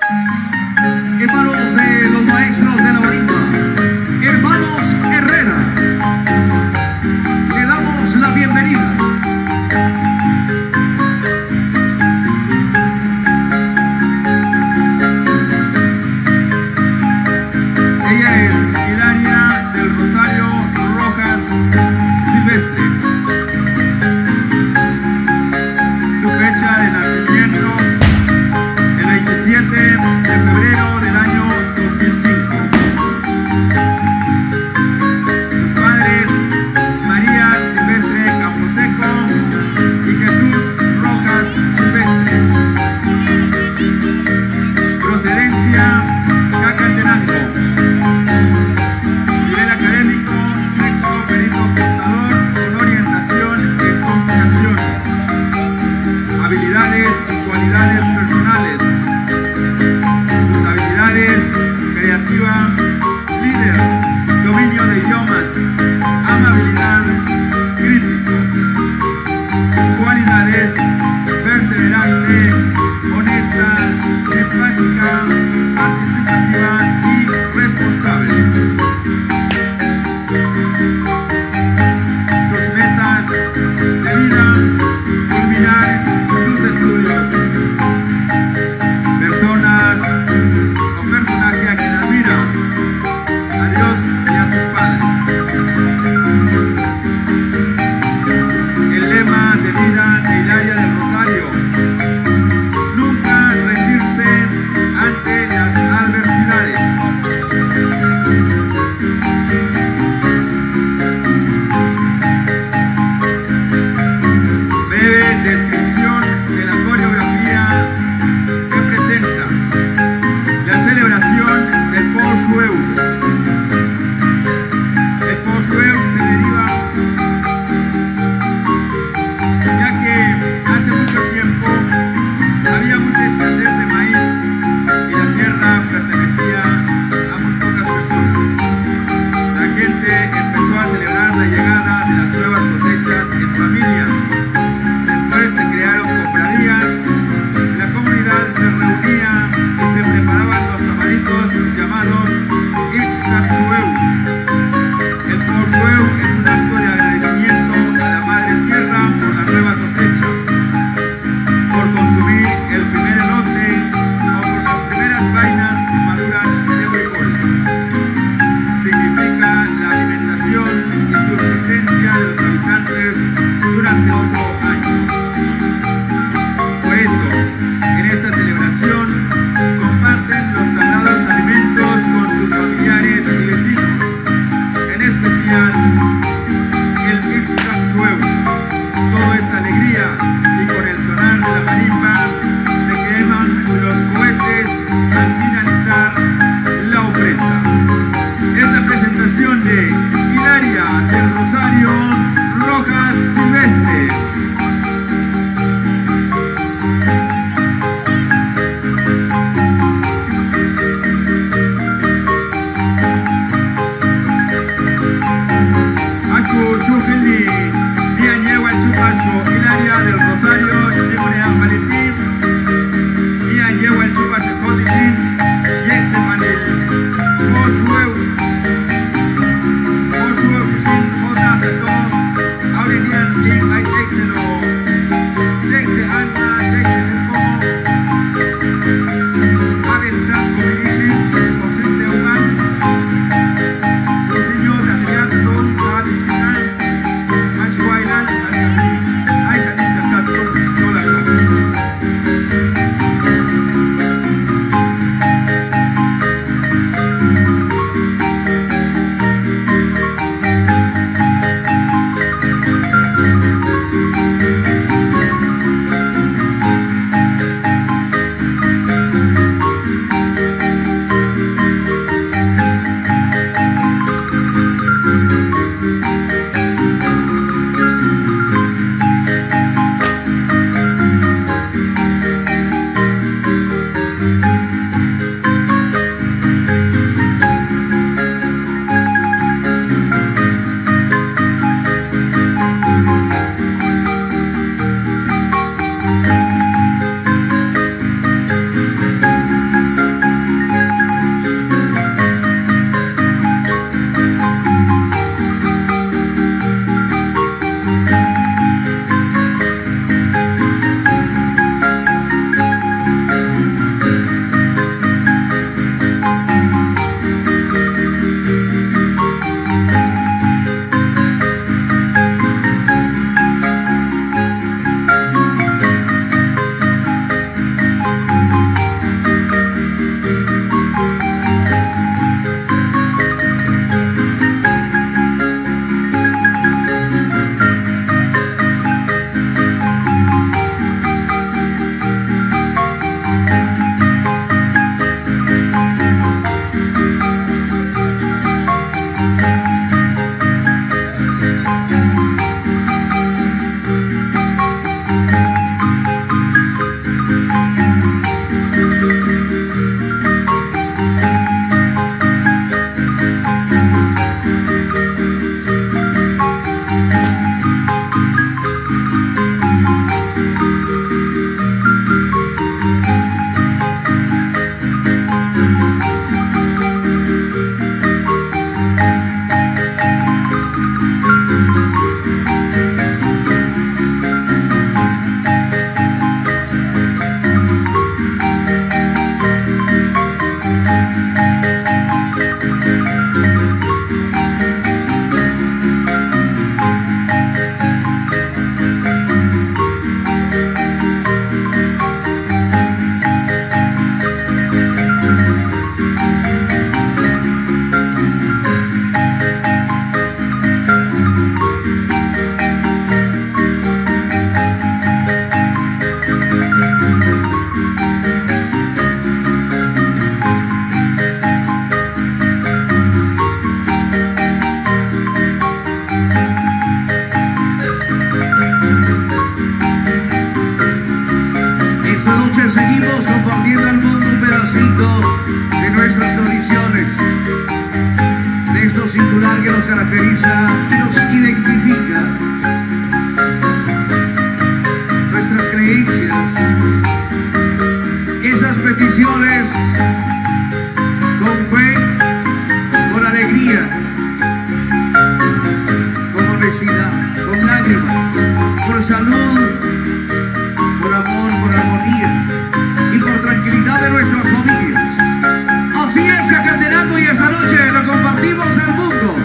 Hermanos de los maestros de la marimba, hermanos Herrera, le damos la bienvenida. Ella es Hilaria del Rosario Rojas Silvestre. Su fecha de nacimiento, el 27 de febrero del año 2005. Sus padres, María Silvestre Camposeco y Jesús Rojas Silvestre. Procedencia, Cacatenango. Nivel académico, sexto perito contador con orientación en computación. Habilidades y cualidades personales. Sus habilidades: creativa, líder, dominio de idiomas, amabilidad, crítico. Sus cualidades: perseverante, honesta, simpática, participativa y responsable. Sus metas de vida: culminar sus estudios. noche seguimos compartiendo al mundo un pedacito de nuestras tradiciones, de esto singular que nos caracteriza y nos identifica, nuestras creencias, esas peticiones con fe, con alegría, con honestidad, con lágrimas, por salud, por amor, por armonía y por tranquilidad de nuestras familias. Así es, Cacatenango, y esta noche lo compartimos al mundo.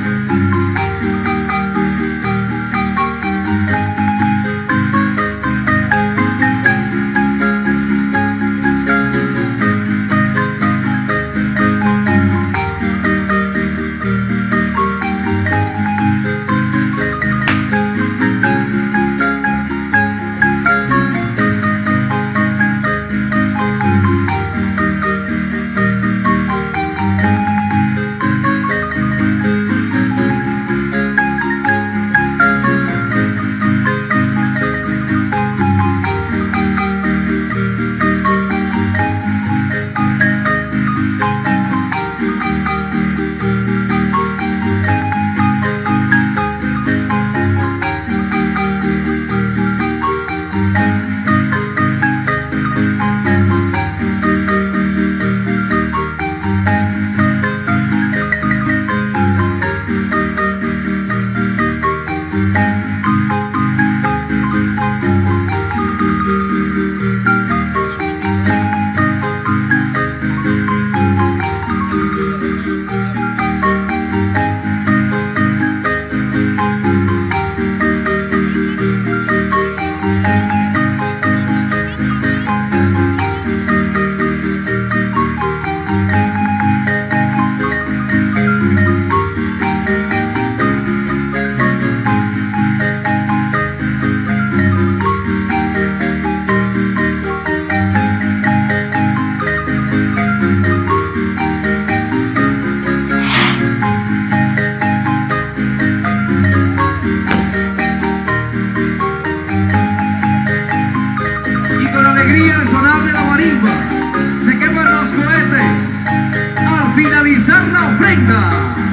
El sonar de la marimba, se queman los cohetes al finalizar la ofrenda.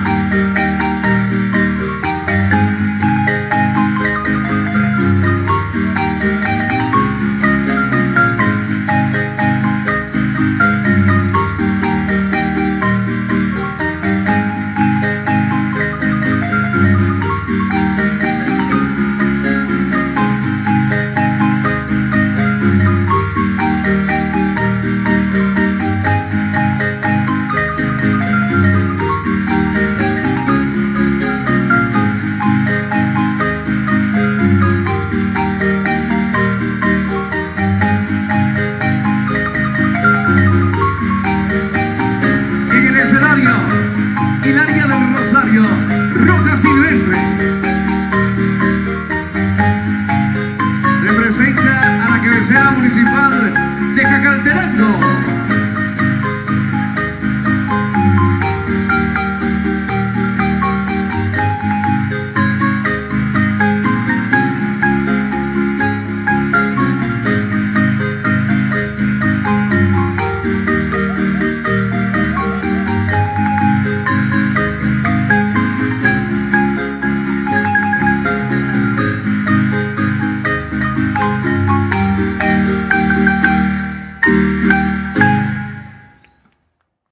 Hilaria del Rosario, Roja Silvestre, representa a la cabecera municipal de Cacatenango.